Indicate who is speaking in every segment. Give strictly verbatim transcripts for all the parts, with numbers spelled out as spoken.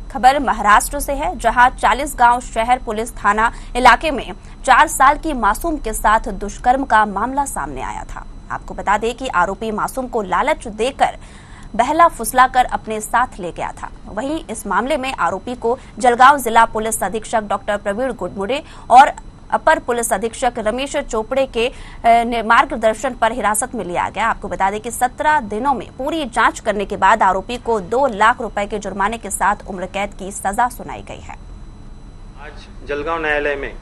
Speaker 1: खबर महाराष्ट्र से है, जहां चालीसगांव शहर पुलिस थाना इलाके में चार साल की मासूम के साथ दुष्कर्म का मामला सामने आया था। आपको बता दें कि आरोपी मासूम को लालच देकर बहला फुसलाकर अपने साथ ले गया था। वहीं इस मामले में आरोपी को जलगांव जिला पुलिस अधीक्षक डॉक्टर प्रवीण गुडमुड़े और अपर पुलिस अधीक्षक रमेश चोपड़े के मार्गदर्शन पर हिरासत में लिया गया। आपको बता दें कि सत्रह दिनों में पूरी जांच करने के बाद आरोपी को दो लाख रुपए के जुर्माने के साथ उम्र कैद की सजा सुनाई गई है।
Speaker 2: आज जलगांव न्यायालय में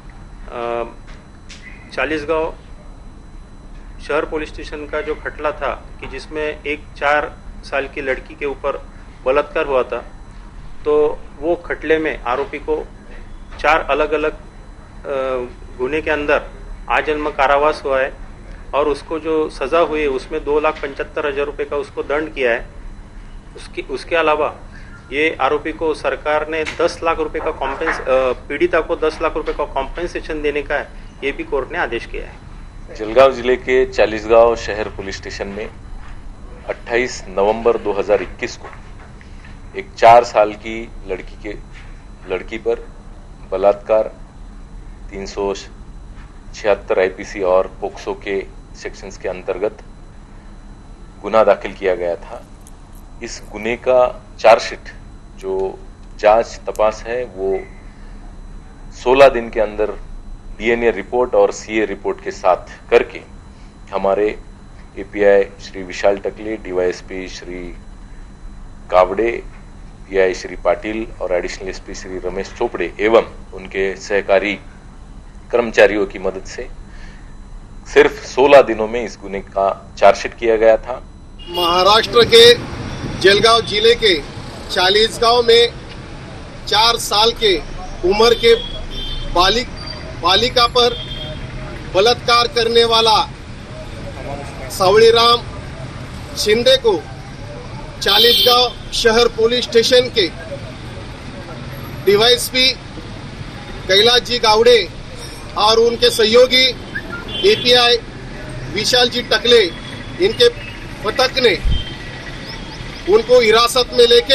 Speaker 2: चालीसगांव शहर पुलिस स्टेशन का जो खटला था कि जिसमें एक चार साल की लड़की के ऊपर बलात्कार हुआ था, तो वो खटले में आरोपी को चार अलग अलग गुने के अंदर आजन्म कारावास हुआ है और उसको जो सजा हुई है उसमें दो लाख पंचहत्तर हजार रुपये का उसको दंड किया है। उसकी उसके अलावा ये आरोपी को सरकार ने दस लाख रुपए का कॉम्पेंस पीड़िता को दस लाख रुपए का कॉम्पेंसेशन देने का ये भी कोर्ट ने आदेश किया है।
Speaker 3: जलगांव जिले के चालीसगांव शहर पुलिस स्टेशन में अट्ठाईस नवंबर दो हज़ार इक्कीस को एक चार साल की लड़की के लड़की पर बलात्कार तीन सौ छिहत्तर आईपीसी और पोक्सो के सेक्शंस के अंतर्गत गुना दाखिल किया गया था। इस गुने का चार्जशीट जो जांच तपास है वो सोलह दिन के अंदर डीएनए रिपोर्ट और सीए रिपोर्ट के साथ करके हमारे API Shri Vishal Takle, DYSP Shri Kawade, PI Shri Patil और एडिशनल एसपी श्री रमेश चोपड़े एवं उनके सहकारी कर्मचारियों की मदद से सिर्फ सोलह दिनों में इस गुने का चार्जशीट किया गया था।
Speaker 4: महाराष्ट्र के जलगांव जिले के चालीसगांव में चार साल के उम्र के बालिक बालिका पर बलात्कार करने वाला सावळीराम शिंदे को चालीसगांव शहर पुलिस स्टेशन के डीवाईएसपी कैलाश जी गावड़े और उनके सहयोगी एपीआई विशाल जी टकले इनके पथक ने उनको हिरासत में लेके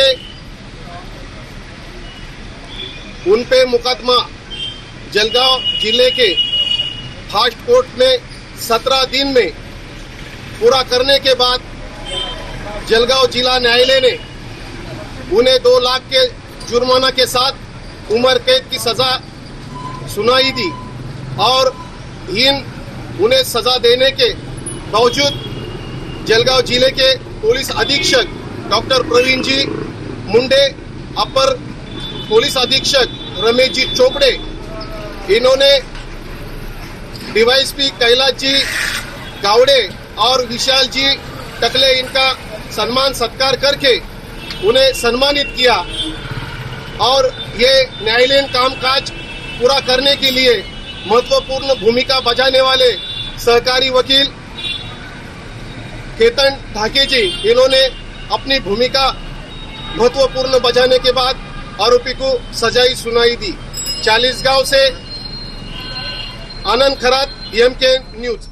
Speaker 4: उन पे मुकदमा जलगांव जिले के फास्ट कोर्ट में सत्रह दिन में पूरा करने के बाद जलगांव जिला न्यायालय ने उन्हें दो लाख के जुर्माना के साथ उम्र कैद की सजा सुनाई दी और इन उन्हें सजा देने के बावजूद जलगांव जिले के पुलिस अधीक्षक डॉक्टर प्रवीण जी मुंडे, अपर पुलिस अधीक्षक रमेश जी चोपड़े, इन्होंने डीवाईएसपी कैलाश जी गावड़े और विशाल जी टकले इनका सम्मान सत्कार करके उन्हें सम्मानित किया और ये न्यायालयीन कामकाज पूरा करने के लिए महत्वपूर्ण भूमिका बजाने वाले सहकारी वकील केतन ढाके जी, इन्होंने अपनी भूमिका महत्वपूर्ण बजाने के बाद आरोपी को सजाई सुनाई दी। चालीसगांव से Anand Kharat, M K news.